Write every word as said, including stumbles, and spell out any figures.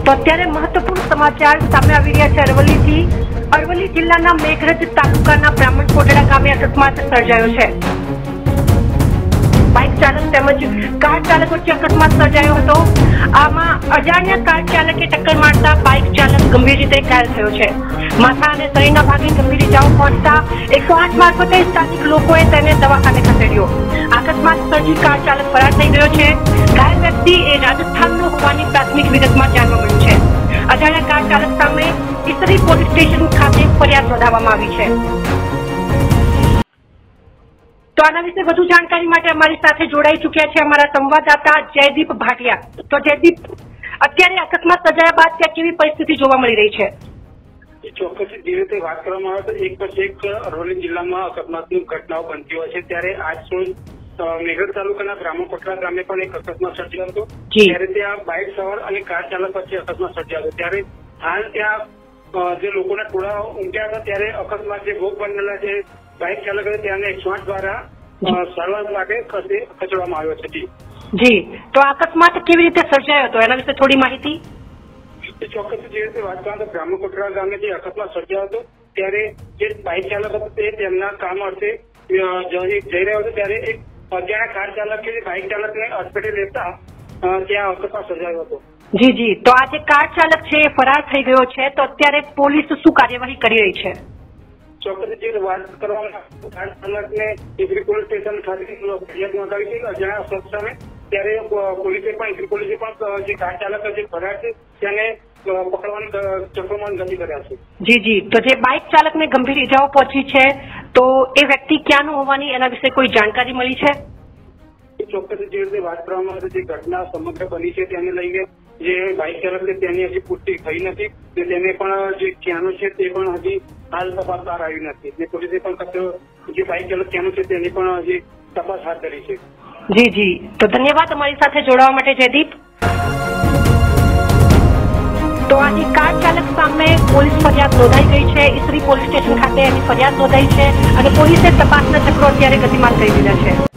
તો અત્યારે મહત્વપૂર્ણ સમાચાર સામે આવી રહ્યા છે અરવલ્લીથી। અરવલ્લી જિલ્લાના મેઘરજ તાલુકાના બ્રાહ્મણકોટડા ગામે અકસ્માત સર્જાયો છે। બાઇક ચાલક તેમજ કાર ચાલક વચ્ચે અકસ્માત સર્જાયો હતો। આમાં અજાણ્યા કાર ચાલકે ટક્કર મારતા બાઇક ચાલક ગંભીર રીતે ઘાયલ થયો છે। માથા અને શરીરના ભાગે ગંભીર ઇજાઓ પહોંચતા એકસો આઠ મારફતે સ્થાનિક લોકોએ તેને દવાખાને ખસેડ્યો। અકસ્માત સર્જી કાર ચાલક ફરાર થઈ ગયો છે। ઘાયલ વ્યક્તિ એ રાજસ્થાનનો હોવાની પ્રાથમિક વિગતમાં જાણવા મળ્યું છે। અજાણ્યા કાર ચાલક સામે ઈસરી પોલીસ સ્ટેશન ખાતે ફરિયાદ નોંધાવવામાં આવી છે। તો આના વિશે વધુ જાણકારી માટે અમારી સાથે જોડાઈ ચૂક્યા છે અમારા સંવાદદાતા જયદીપ ભાટિયા। તો જયદીપ, અત્યારે અકસ્માત સર્જાયા બાદ ત્યાં કેવી પરિસ્થિતિ જોવા મળી રહી છે? ચોક્કસ જે રીતે વાત કરવામાં આવે તો એક પછી એક અરવલ્લી જિલ્લામાં અકસ્માતની ઘટનાઓ બનતી હોય છે। ત્યારે આજ રોજ મેઘરજ તાલુકાના બ્રાહ્મણકોટડા ગામે પણ એક અકસ્માત સર્જાયો હતો। ત્યારે ત્યાં બાઇક સવાર અને કાર ચાલક વચ્ચે અકસ્માત સર્જાયો હતો। ત્યારે હાલ ત્યાં જે લોકોના ટોળા ઉમટ્યા હતા ત્યારે અકસ્માત જે ભોગ બનેલા છે બાઇક ચાલક હતા ત્યાંને એકસો આઠ દ્વારા સારવાર માટે ખસેડવામાં આવ્યો છે। જી, તો અકસ્માત કેવી રીતે સર્જાયો હતો એના વિશે થોડી માહિતી? ચોક્કસ જે રીતે વાત કરવામાં તો બ્રાહ્મણકોટડા ગામે જે અકસ્માત સર્જાયો હતો ત્યારે જે બાઇક ચાલક હતો તે તેમના કામ અર્થે જઈ રહ્યો હતો ત્યારે એક અજાણ્યા કાર ચાલકે બાઇક ચાલકને અડફેટે લેતા ત્યાં અકસ્માત સર્જાયો હતો। જી જી, તો આ જે કાર ચાલક છે એ ફરાર થઈ ગયો છે, તો અત્યારે પોલીસ શું કાર્યવાહી કરી રહી છે? ચોક્કસ જે વાત કરવામાં કાર ચાલકને ઈસરી પોલીસ સ્ટેશન ખાતે ફરિયાદ નોંધાવી છે અજાણ્યા શખ્સ સામે। ત્યારે પોલીસે પણ ઈસરી પોલીસે પણ જે કાર ચાલક જે ફરાર છે તેને પકડવાની ચક્રોમાં ગતિ કર્યા છે। જી જી, તો જે બાઇક ચાલકને ગંભીર ઇજાઓ પહોંચી છે તો એ વ્યક્તિ ક્યાંનું હોવાની એના વિશે કોઈ જાણકારી મળી છે? ચોક્કસ જે રીતે વાત કરવામાં આવે જે ઘટના સમગ્ર બની છે તેને લઈને જે બાઇક ચાલક છે તેની હજી પુષ્ટિ થઈ નથી, તેને પણ જે ક્યાંનો છે તે પણ હજી હાલ તપાસ બહાર આવી નથી। પોલીસે પણ જે બાઇક ચાલક ક્યાંનો છે તેની પણ હજી તપાસ હાથ ધરી છે। જી જી, તો ધન્યવાદ અમારી સાથે જોડાવા માટે જયદીપ। તો આજે કાર ચાલક સામે પોલીસ ફરિયાદ નોંધાઈ ગઈ છે। ઈસરી પોલીસ સ્ટેશન ખાતે એની ફરિયાદ નોંધાઈ છે અને પોલીસે તપાસના ચક્રો અત્યારે ગતિમાન કરી દીધા છે।